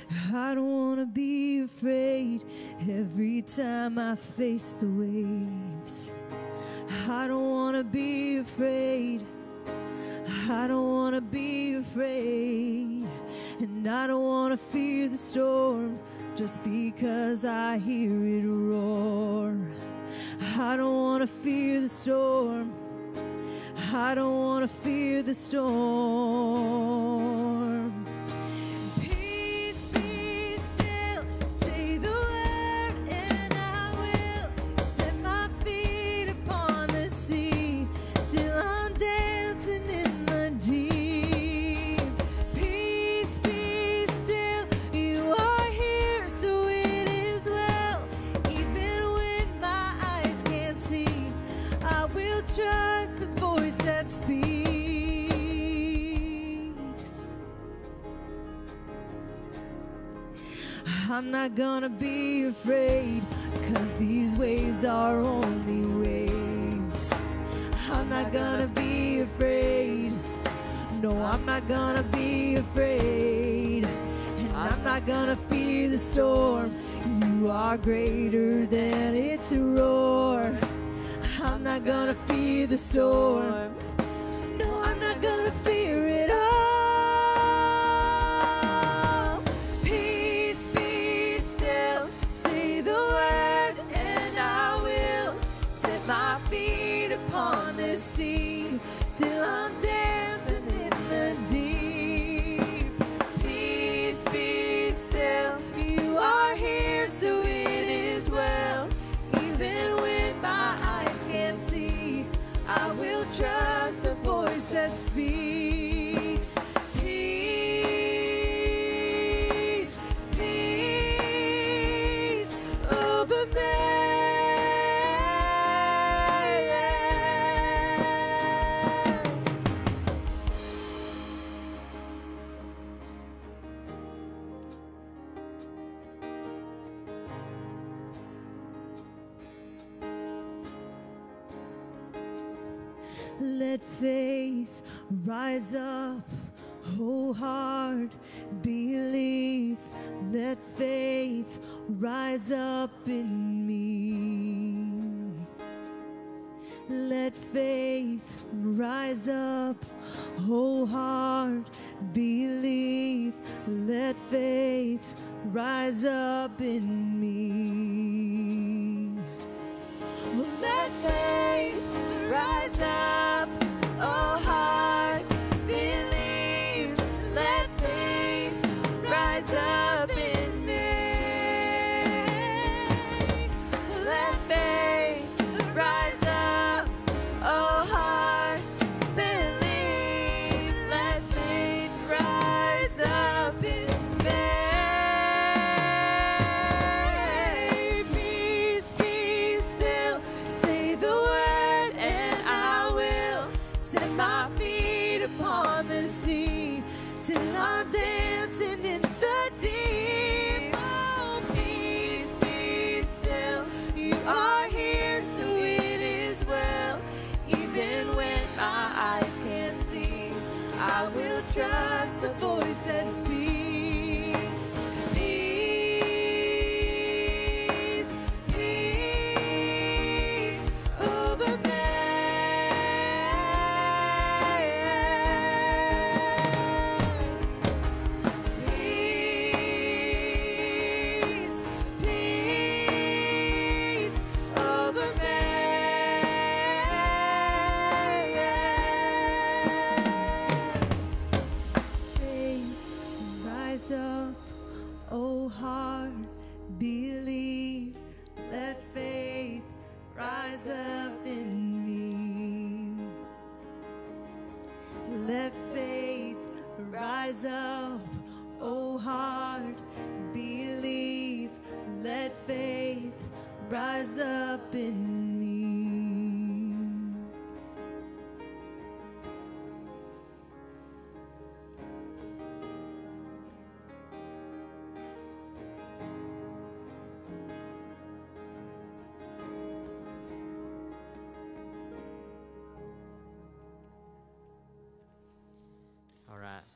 I don't want to be afraid every time I face the waves. I don't want to be afraid. I don't want to be afraid. And I don't want to fear the storms just because I hear it roar. I don't want to fear the storm. I don't want to fear the storm. Peace, be still. Say the word and I will set my feet upon the sea till I'm dancing in the deep. Peace, be still. You are here, so it is well. Even when my eyes can't see, I will trust the voice that speaks. I'm not gonna be afraid, 'cause these waves are only waves. I'm not gonna be afraid. No, I'm not gonna be afraid. And I'm not gonna fear the storm. You are greater than its roar. I'm not gonna fear the storm. No, I'm not gonna fear it all. Peace, be still. Say the word and I will set my feet upon the sea till I'm dancing in the deep. Peace, be still. You are here, so it is well. Even when my eyes can't see, I will trust the voice that speaks. Peace, peace over me. Let faith rise up, oh heart, believe. Let faith rise up in me. Let faith rise up, oh heart, believe. Let faith rise up in me. Well, let faith rise up, oh heart, believe. Let faith rise up in me. Let faith rise up, oh heart, believe. Let faith rise up in me. Peace, be still. Say the word and I will set my feet upon the sea till I'm dancing in the deep. Oh, peace, be still. You are here, so it is well. Even when my eyes can't see, I will trust the voice that speaks. Peace, peace over me. Peace, peace over me. Faith, rise up, oh heart, believe. Let faith rise up in me. Let faith rise up, oh heart, believe. Let faith rise up in me. All right.